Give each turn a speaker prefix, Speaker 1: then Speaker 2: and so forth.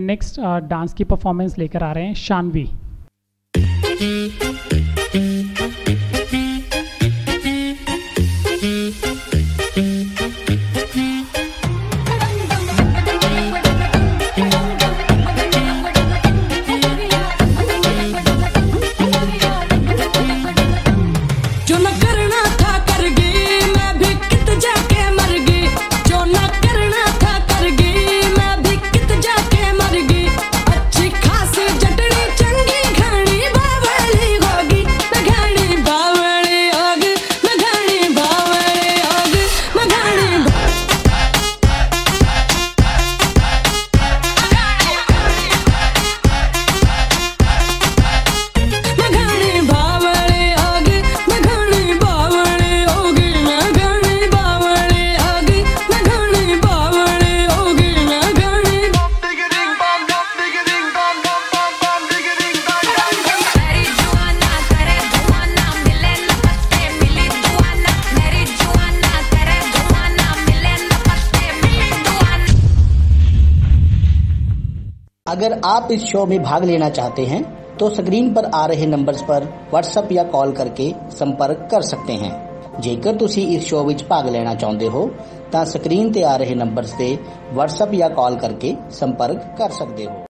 Speaker 1: Next dance की performance लेकर आ रहे हैं शानवी।
Speaker 2: अगर आप इस शो में भाग लेना चाहते हैं तो स्क्रीन पर आ रहे नंबर्स पर व्हाट्सएप या कॉल करके संपर्क कर सकते हैं। जेकर ਤੁਸੀਂ ਇਸ ਸ਼ੋ ਵਿੱਚ ਭਾਗ ਲੈਣਾ ਚਾਹੁੰਦੇ ਹੋ ਤਾਂ ਸਕਰੀਨ ਤੇ ਆ ਰਹੇ ਨੰਬਰਸ ਤੇ WhatsApp ਜਾਂ ਕਾਲ ਕਰਕੇ ਸੰਪਰਕ ਕਰ ਸਕਦੇ ਹੋ।